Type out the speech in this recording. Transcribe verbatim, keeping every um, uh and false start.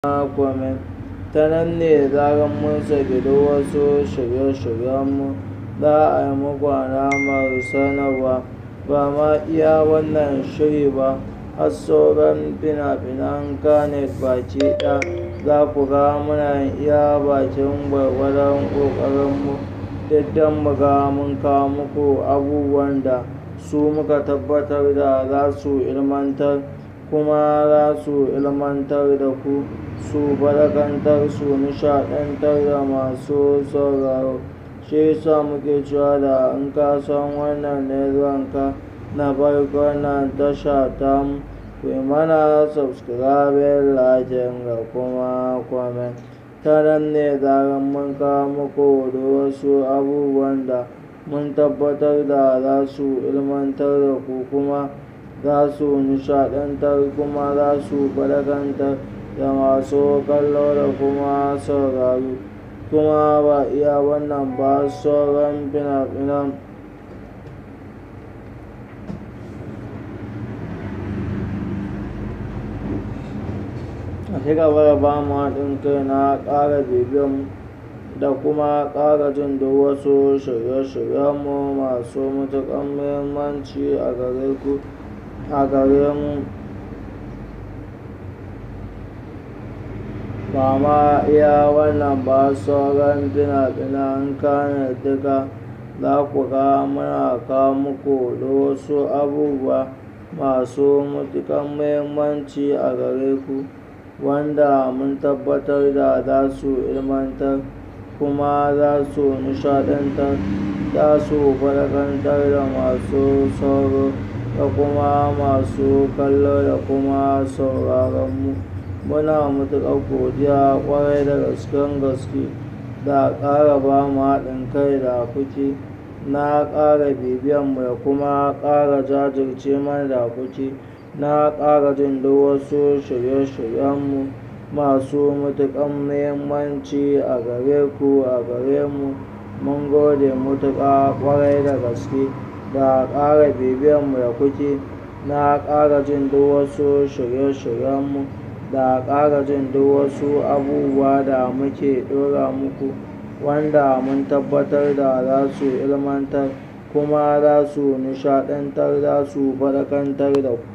comment. Ta nan ne zarar mun saki duk wasu shirye-shiryenmu za a yi muku alamar sanarwa. Ba ma iya wannan shiri ba, har sauran fina-finan Kannywood baki ɗaya za ku ga muna iya bakin gwargwadon ƙoƙarinmu duk don mu ga mun kawo muku abubuwan da su muka tabbatar da za su ilmantar kuma za su ilmantar da ku, su faɗakantar, su nishaɗantar da masu sauraro. Shi yasa muke cewa da in ka san wannan ne zuwanka na farko wannan tasha tamu, ku yi mana subscribing, liking da kuma comment. Ta nan ne zarar mun kawo muku da wasu abubuwan da mun tabbatar da za su ilmantar da ku kuma za su nishaɗantar kuma za su faɗakantar da masu kallo da kuma sauraro. Kuma ba iya wannan ba, sauran fina-finan a ci gaba da ba mu haɗin kai na ƙara bibiyan da kuma ƙara jin duk wasu shirye-shiryenmu masu matuƙar muhimmanci a gare ku a gare mu. Ba ma iya wannan ba, sauran fina-finan Kannywood duka za ku ga muna kawo muku da wasu abubuwa masu matuƙar muhimmanci a gare ku wanda mun tabbatar da za su ilmantar kuma za su nishaɗantar, za su faɗakantar da masu sauraro da kuma masu kallo da kuma sauraronmu. Muna matuƙar godiya ƙwarai da gasken gaske da ƙara ba mu haɗin kai da kuke na ƙara bibiyanmu da kuma ƙara jajirce mana da kuke na ƙara jin duk wasu shirye-shiryenmu masu matuƙar muhimmanci a gare ku a gare mu. Mun gode matuƙa ƙwarai da gaske da ƙara bibiyanmu da kuke na ƙara jin duk wasu shirye-shiryenmu da ƙara jin duk wasu abubuwa da muke ɗora muku wanda mun tabbatar da za su ilmantar kuma za su nishaɗantar, za su faɗakantar da ku.